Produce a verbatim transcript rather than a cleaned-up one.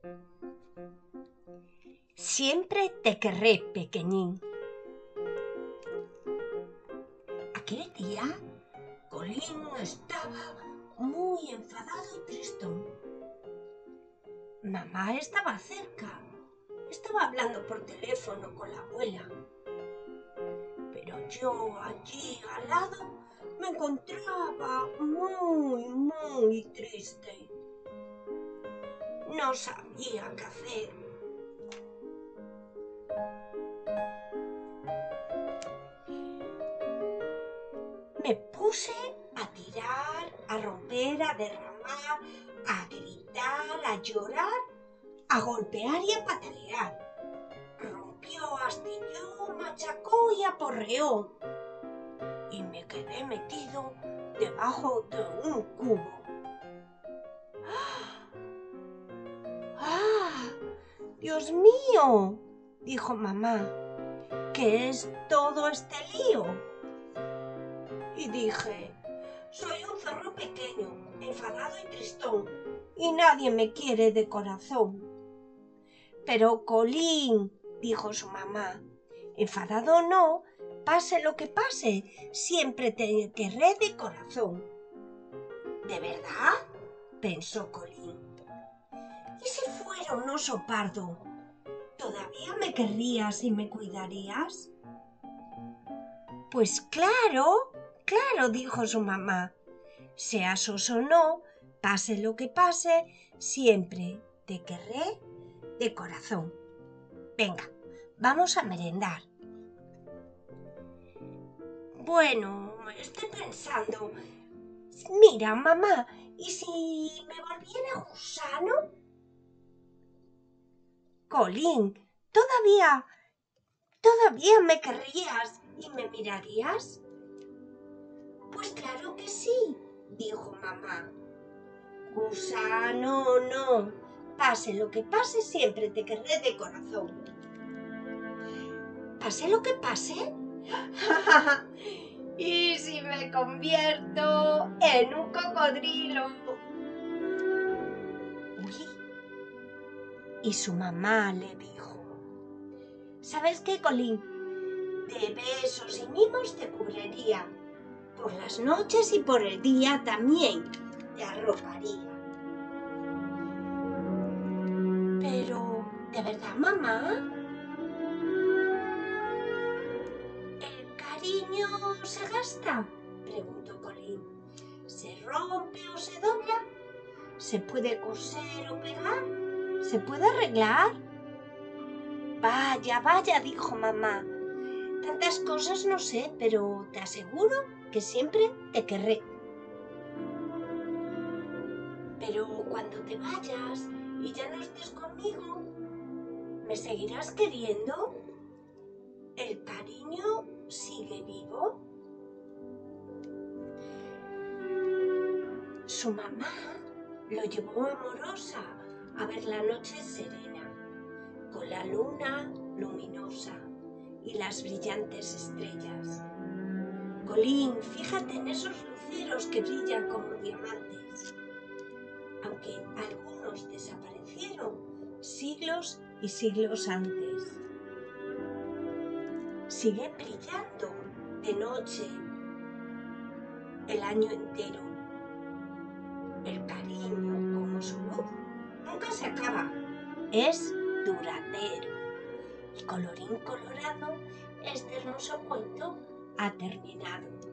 Siempre te querré, pequeñín. Aquel día, Colín estaba muy enfadado y tristón. Mamá estaba cerca. Estaba hablando por teléfono con la abuela. Pero yo allí al lado me encontraba muy, muy triste. No sabía qué hacer. Me puse a tirar, a romper, a derramar, a gritar, a llorar, a golpear y a patalear. Rompió, astilló, machacó y aporreó. Y me quedé metido debajo de un cubo. ¡Ah! ¡Dios mío!, dijo mamá. ¿Qué es todo este lío? Y dije, soy un zorro pequeño, enfadado y tristón, y nadie me quiere de corazón. Pero Colín, dijo su mamá, enfadado o no, pase lo que pase, siempre te querré de corazón. ¿De verdad?, pensó Colín. ¿Y si fuera un oso pardo? ¿Todavía me querrías y me cuidarías? Pues claro, claro, dijo su mamá. Seas oso o no, pase lo que pase, siempre te querré de corazón. Venga, vamos a merendar. Bueno, estoy pensando. Mira, mamá, ¿y si me volviera gusano? Colín, ¿todavía, todavía me querrías y me mirarías? Pues claro que sí, dijo mamá. Gusano o no, pase lo que pase, siempre te querré de corazón. ¿Pase lo que pase? ¿Y si me convierto en un cocodrilo? Uy. Y su mamá le dijo, ¿sabes qué, Colín? De besos y mimos te cubriría. Por las noches y por el día también te arroparía. Pero, ¿de verdad, mamá? ¿El cariño se gasta?, preguntó Colín. ¿Se rompe o se dobla? ¿Se puede coser o pegar? ¿Se puede arreglar? Vaya, vaya, dijo mamá. Tantas cosas no sé, pero te aseguro que siempre te querré. Pero cuando te vayas y ya no estés conmigo, ¿me seguirás queriendo? ¿El cariño sigue vivo? Su mamá lo llevó amorosa a ver la noche serena, con la luna luminosa y las brillantes estrellas. Colín, fíjate en esos luceros que brillan como diamantes. Aunque algunos desaparecieron siglos y siglos antes. Siguen brillando de noche el año entero. El cariño, como su luz, nunca se acaba, es duradero. Y colorín colorado, este hermoso cuento ha terminado.